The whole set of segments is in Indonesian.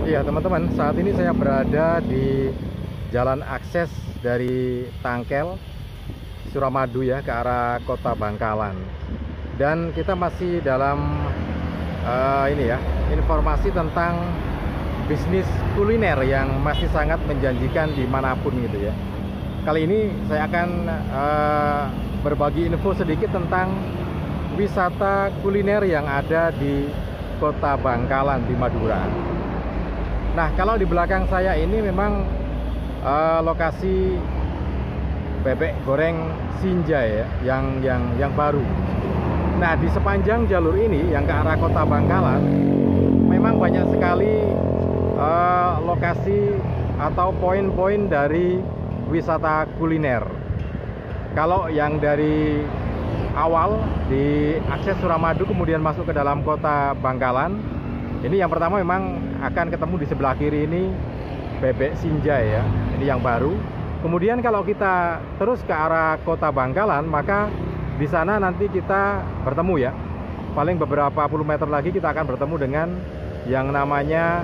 Iya teman-teman, saat ini saya berada di jalan akses dari Tangkel, Suramadu ya, ke arah Kota Bangkalan. Dan kita masih dalam informasi tentang bisnis kuliner yang masih sangat menjanjikan dimanapun gitu ya. Kali ini saya akan berbagi info sedikit tentang wisata kuliner yang ada di Kota Bangkalan di Madura. Nah, kalau di belakang saya ini memang lokasi bebek goreng Sinjai ya, yang baru. Nah, di sepanjang jalur ini yang ke arah Kota Bangkalan memang banyak sekali lokasi atau poin-poin dari wisata kuliner. Kalau yang dari awal di akses Suramadu kemudian masuk ke dalam Kota Bangkalan, ini yang pertama memang akan ketemu di sebelah kiri ini bebek Sinjai ya, ini yang baru. Kemudian kalau kita terus ke arah Kota Bangkalan, maka di sana nanti kita bertemu ya. Paling beberapa puluh meter lagi kita akan bertemu dengan yang namanya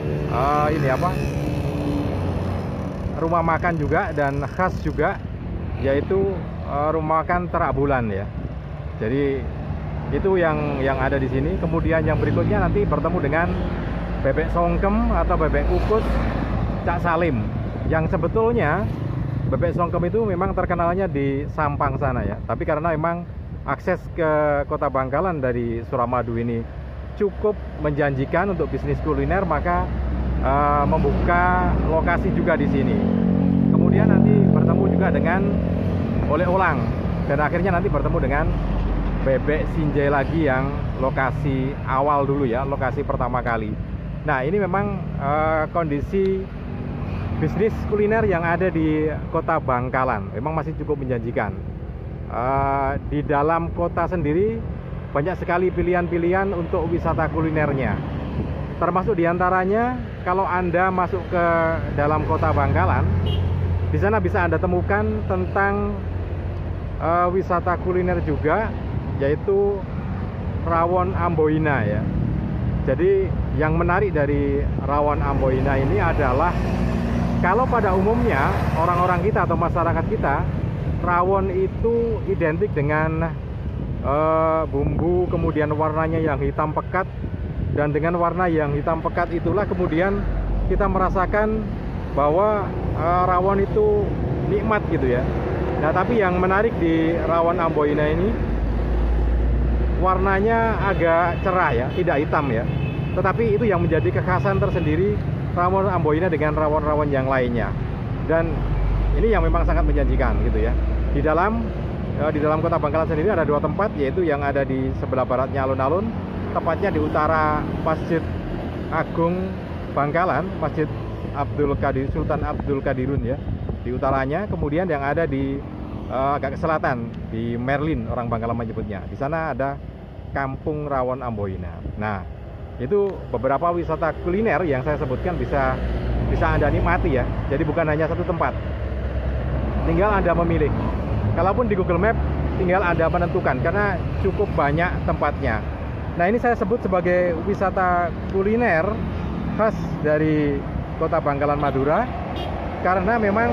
rumah makan juga dan khas juga, yaitu rumah makan Terak Bulan ya. Jadi itu yang ada di sini. Kemudian yang berikutnya nanti bertemu dengan bebek songkem atau bebek kukus Cak Salim, yang sebetulnya bebek songkem itu memang terkenalnya di Sampang sana ya, tapi karena memang akses ke Kota Bangkalan dari Suramadu ini cukup menjanjikan untuk bisnis kuliner, maka membuka lokasi juga di sini. Kemudian nanti bertemu juga dengan oleh-olang, dan akhirnya nanti bertemu dengan bebek Sinjai lagi yang lokasi awal dulu ya, lokasi pertama kali. Nah, ini memang kondisi bisnis kuliner yang ada di Kota Bangkalan memang masih cukup menjanjikan. Di dalam kota sendiri banyak sekali pilihan-pilihan untuk wisata kulinernya. Termasuk diantaranya kalau Anda masuk ke dalam Kota Bangkalan, di sana bisa Anda temukan tentang wisata kuliner juga, yaitu rawon Amboina ya. Jadi yang menarik dari rawon Amboina ini adalah, kalau pada umumnya orang-orang kita atau masyarakat kita, rawon itu identik dengan bumbu kemudian warnanya yang hitam pekat, dan dengan warna yang hitam pekat itulah kemudian kita merasakan bahwa rawon itu nikmat gitu ya. Nah, tapi yang menarik di rawon Amboina ini, warnanya agak cerah ya, tidak hitam ya. Tetapi itu yang menjadi kekhasan tersendiri rawon Amboina dengan rawon-rawon yang lainnya. Dan ini yang memang sangat menjanjikan gitu ya. Di dalam Kota Bangkalan sendiri ada dua tempat, yaitu yang ada di sebelah baratnya alun-alun, tepatnya di utara Masjid Agung Bangkalan, Masjid Sultan Abdul Qadirun ya, di utaranya. Kemudian yang ada di agak ke selatan di Merlin, orang Bangkalan menyebutnya. Di sana ada Kampung Rawon Amboina. Nah, itu beberapa wisata kuliner yang saya sebutkan bisa Anda nikmati ya. Jadi bukan hanya satu tempat. Tinggal Anda memilih. Kalaupun di Google Map tinggal Anda menentukan, karena cukup banyak tempatnya. Nah, ini saya sebut sebagai wisata kuliner khas dari Kota Bangkalan Madura, karena memang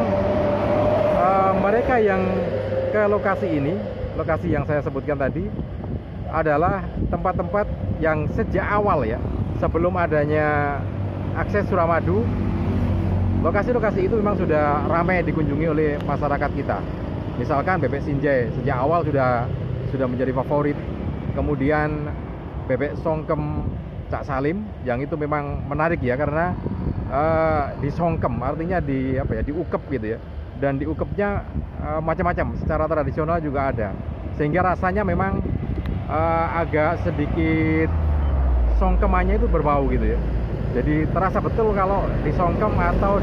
mereka yang ke lokasi ini, lokasi yang saya sebutkan tadi, adalah tempat-tempat yang sejak awal ya, sebelum adanya akses Suramadu, lokasi-lokasi itu memang sudah ramai dikunjungi oleh masyarakat kita. Misalkan bebek Sinjai sejak awal sudah menjadi favorit. Kemudian bebek songkem Cak Salim, yang itu memang menarik ya, karena disongkem artinya diukep gitu ya. Dan diukepnya macam-macam, secara tradisional juga ada, sehingga rasanya memang agak sedikit songkemannya itu berbau gitu ya. Jadi terasa betul kalau disongkem atau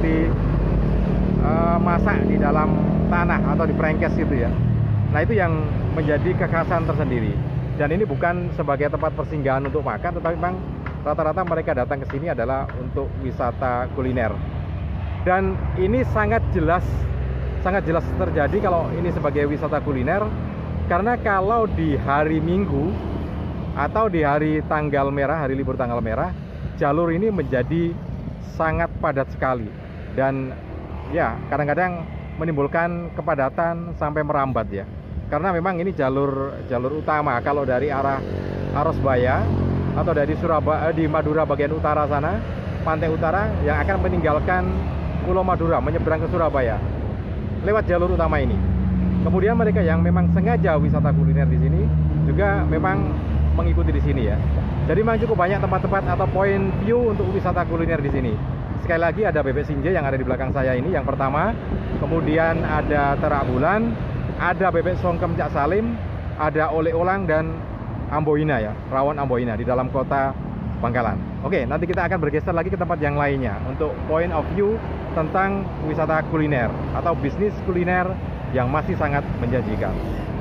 dimasak di dalam tanah atau di prengkes gitu ya. Nah, itu yang menjadi kekhasan tersendiri. Dan ini bukan sebagai tempat persinggahan untuk makan, tetapi memang rata-rata mereka datang ke sini adalah untuk wisata kuliner. Dan ini sangat jelas terjadi kalau ini sebagai wisata kuliner, karena kalau di hari Minggu atau di hari tanggal merah, hari libur tanggal merah, jalur ini menjadi sangat padat sekali, dan ya kadang-kadang menimbulkan kepadatan sampai merambat ya. Karena memang ini jalur utama kalau dari arah Arosbaya atau dari Surabaya di Madura bagian utara sana, pantai utara yang akan meninggalkan Pulau Madura menyeberang ke Surabaya lewat jalur utama ini. Kemudian mereka yang memang sengaja wisata kuliner di sini juga memang mengikuti di sini ya. Jadi memang cukup banyak tempat-tempat atau point view untuk wisata kuliner di sini. Sekali lagi ada Bebek Sinje yang ada di belakang saya ini yang pertama. Kemudian ada Terak Bulan, ada Bebek Songkem Cak Salim, ada Oleh Olang dan Amboina ya, Rawon Amboina di dalam kota Bangkalan. Oke, nanti kita akan bergeser lagi ke tempat yang lainnya untuk point of view tentang wisata kuliner atau bisnis kuliner yang masih sangat menjanjikan.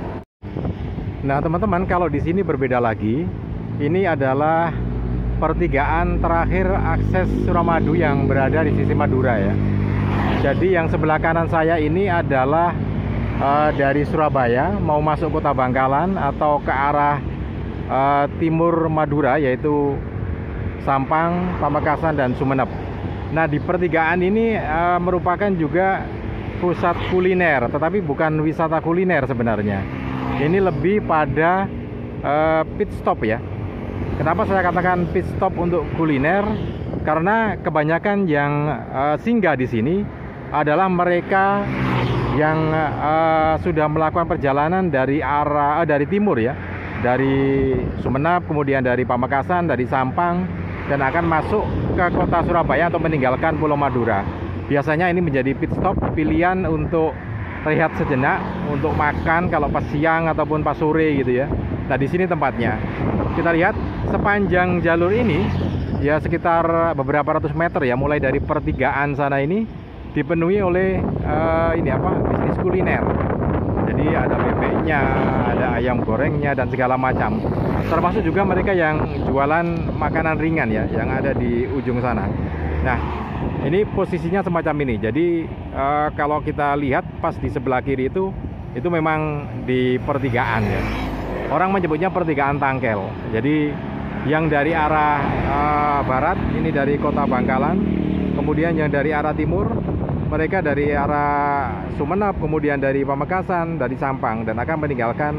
Nah, teman-teman, kalau di sini berbeda lagi. Ini adalah pertigaan terakhir akses Suramadu yang berada di sisi Madura ya. Jadi yang sebelah kanan saya ini adalah dari Surabaya mau masuk kota Bangkalan atau ke arah timur Madura, yaitu Sampang, Pamekasan, dan Sumeneb. Nah, di pertigaan ini merupakan juga pusat kuliner, tetapi bukan wisata kuliner sebenarnya. Ini lebih pada pit stop ya. Kenapa saya katakan pit stop untuk kuliner? Karena kebanyakan yang singgah di sini adalah mereka yang sudah melakukan perjalanan dari timur ya, dari Sumeneb, kemudian dari Pamekasan, dari Sampang, dan akan masuk ke kota Surabaya atau meninggalkan Pulau Madura. Biasanya ini menjadi pit stop pilihan untuk rehat sejenak, untuk makan kalau pas siang ataupun pas sore gitu ya. Nah, di sini tempatnya. Kita lihat sepanjang jalur ini ya sekitar beberapa ratus meter ya, mulai dari pertigaan sana ini dipenuhi oleh bisnis kuliner. Jadi ada bebeknya, ada ayam gorengnya, dan segala macam. Termasuk juga mereka yang jualan makanan ringan ya, yang ada di ujung sana. Nah, ini posisinya semacam ini. Jadi kalau kita lihat pas di sebelah kiri itu memang di pertigaan ya. Orang menyebutnya pertigaan Tangkel. Jadi yang dari arah barat ini dari kota Bangkalan, kemudian yang dari arah timur mereka dari arah Sumeneb, kemudian dari Pamekasan, dari Sampang, dan akan meninggalkan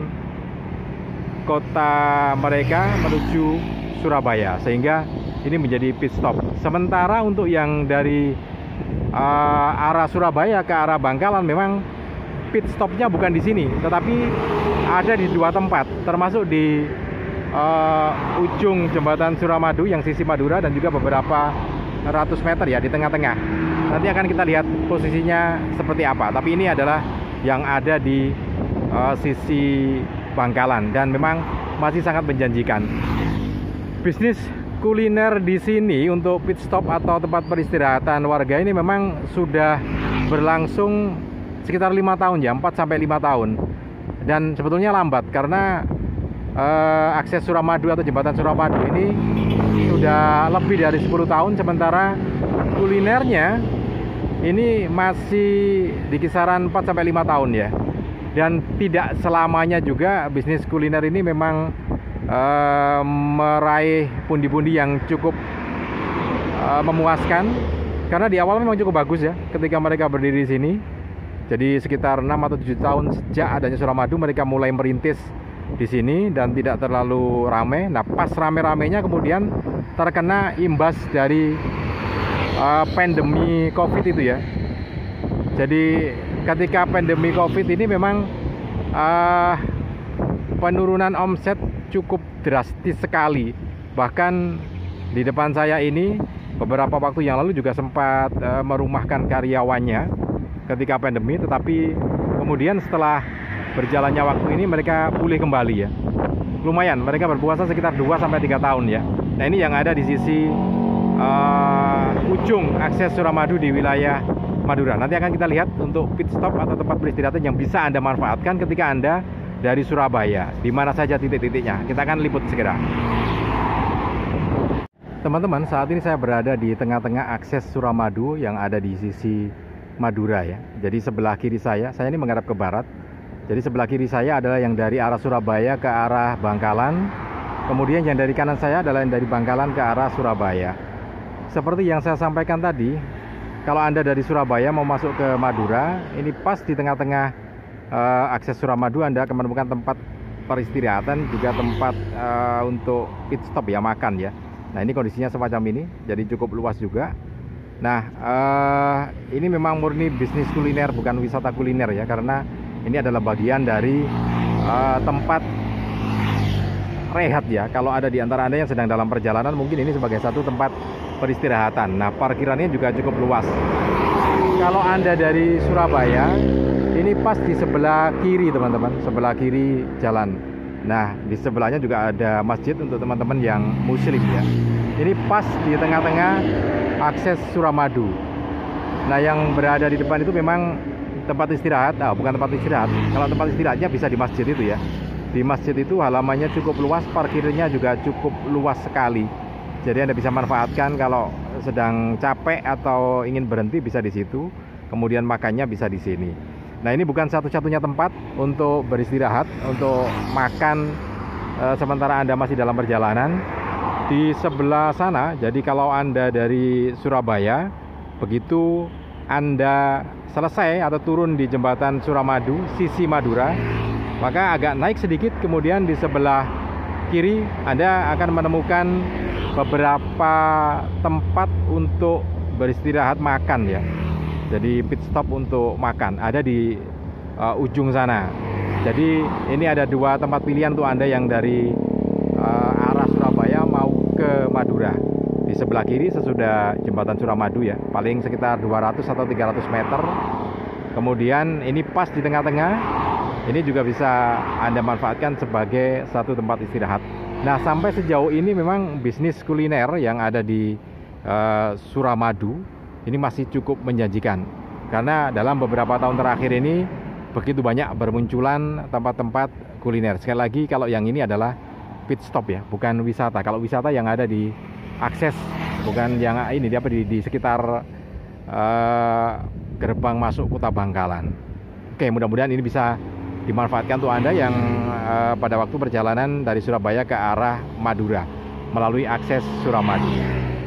kota mereka menuju Surabaya, sehingga ini menjadi pit stop. Sementara untuk yang dari arah Surabaya ke arah Bangkalan memang pit stopnya bukan di sini, tetapi ada di dua tempat, termasuk di ujung jembatan Suramadu yang sisi Madura, dan juga beberapa ratus meter ya di tengah-tengah. Nanti akan kita lihat posisinya seperti apa. Tapi ini adalah yang ada di sisi Bangkalan, dan memang masih sangat menjanjikan. Bisnis kuliner di sini untuk pit stop atau tempat peristirahatan warga ini memang sudah berlangsung sekitar 5 tahun ya, 4-5 tahun. Dan sebetulnya lambat karena akses Suramadu atau jembatan Suramadu ini sudah lebih dari 10 tahun, sementara kulinernya ini masih di kisaran 4-5 tahun ya. Dan tidak selamanya juga bisnis kuliner ini memang meraih pundi-pundi yang cukup memuaskan, karena di awal memang cukup bagus ya ketika mereka berdiri di sini. Jadi sekitar 6 atau 7 tahun sejak adanya Suramadu mereka mulai merintis di sini dan tidak terlalu ramai. Nah, pas rame-ramenya kemudian terkena imbas dari pandemi Covid itu ya. Jadi ketika pandemi Covid ini memang penurunan omset cukup drastis sekali. Bahkan di depan saya ini beberapa waktu yang lalu juga sempat merumahkan karyawannya ketika pandemi, tetapi kemudian setelah berjalannya waktu ini mereka pulih kembali ya. Lumayan, mereka berpuasa sekitar 2-3 tahun ya. Nah, ini yang ada di sisi ujung akses Suramadu di wilayah Madura. Nanti akan kita lihat untuk pit stop atau tempat peristirahatan yang bisa Anda manfaatkan ketika Anda dari Surabaya. Di mana saja titik-titiknya. Kita akan liput segera. Teman-teman, saat ini saya berada di tengah-tengah akses Suramadu yang ada di sisi Madura ya. Jadi sebelah kiri saya ini menghadap ke barat. Jadi sebelah kiri saya adalah yang dari arah Surabaya ke arah Bangkalan. Kemudian yang dari kanan saya adalah yang dari Bangkalan ke arah Surabaya. seperti yang saya sampaikan tadi, kalau Anda dari Surabaya mau masuk ke Madura, ini pas di tengah-tengah akses Suramadu Anda akan menemukan tempat peristirahatan, juga tempat untuk pit stop ya, makan ya. Nah ini kondisinya semacam ini, jadi cukup luas juga. Nah ini memang murni bisnis kuliner, bukan wisata kuliner ya, karena ini adalah bagian dari tempat rehat ya. Kalau ada di antara Anda yang sedang dalam perjalanan, mungkin ini sebagai satu tempat peristirahatan. Nah parkirannya juga cukup luas. Kalau Anda dari Surabaya, ini pas di sebelah kiri teman-teman, sebelah kiri jalan. Nah di sebelahnya juga ada masjid untuk teman-teman yang muslim ya. Ini pas di tengah-tengah akses Suramadu. Nah yang berada di depan itu memang tempat istirahat, bukan tempat istirahat. Kalau tempat istirahatnya bisa di masjid itu ya. Di masjid itu halamannya cukup luas, parkirnya juga cukup luas sekali. Jadi Anda bisa manfaatkan kalau sedang capek atau ingin berhenti bisa di situ. Kemudian makannya bisa di sini. Nah ini bukan satu-satunya tempat untuk beristirahat, untuk makan sementara Anda masih dalam perjalanan. Di sebelah sana, jadi kalau Anda dari Surabaya, begitu Anda selesai atau turun di jembatan Suramadu, sisi Madura, maka agak naik sedikit, kemudian di sebelah kiri Anda akan menemukan beberapa tempat untuk beristirahat makan ya. Jadi pit stop untuk makan ada di ujung sana. Jadi ini ada dua tempat pilihan untuk Anda yang dari arah Surabaya mau ke Madura. Di sebelah kiri sesudah jembatan Suramadu ya, paling sekitar 200 atau 300 meter. Kemudian ini pas di tengah-tengah. Ini juga bisa Anda manfaatkan sebagai satu tempat istirahat. Nah sampai sejauh ini memang bisnis kuliner yang ada di Suramadu ini masih cukup menjanjikan. Karena dalam beberapa tahun terakhir ini begitu banyak bermunculan tempat-tempat kuliner. Sekali lagi kalau yang ini adalah pit stop ya, bukan wisata. Kalau wisata yang ada di akses, bukan yang ini di sekitar gerbang masuk Kota Bangkalan. Oke, mudah-mudahan ini bisa dimanfaatkan untuk Anda yang pada waktu perjalanan dari Surabaya ke arah Madura melalui akses Suramadu.